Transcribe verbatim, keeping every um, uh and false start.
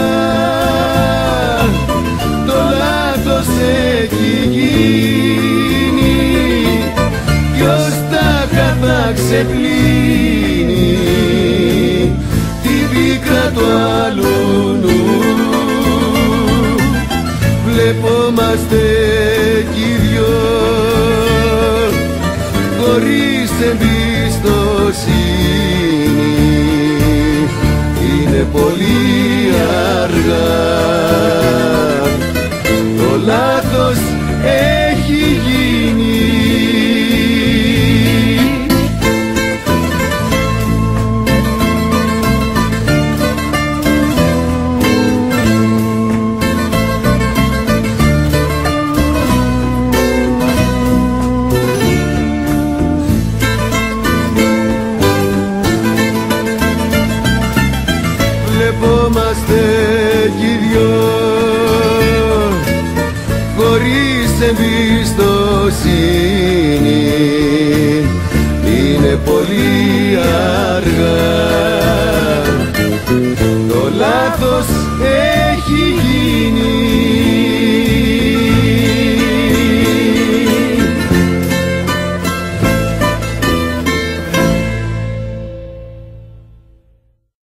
το λάθος έχει γίνει, ποιος τα θα ξεπλύνει την πίκρα του άλλου νου. Βλεπόμαστε κι οι δυο χωρίς εμπιστοσύνη, είναι πολύ αργά, το λάθος έχει γίνει. Βλεπόμαστε κι οι δυο χωρίς εμπιστοσύνη, είναι πολύ αργά, το λάθος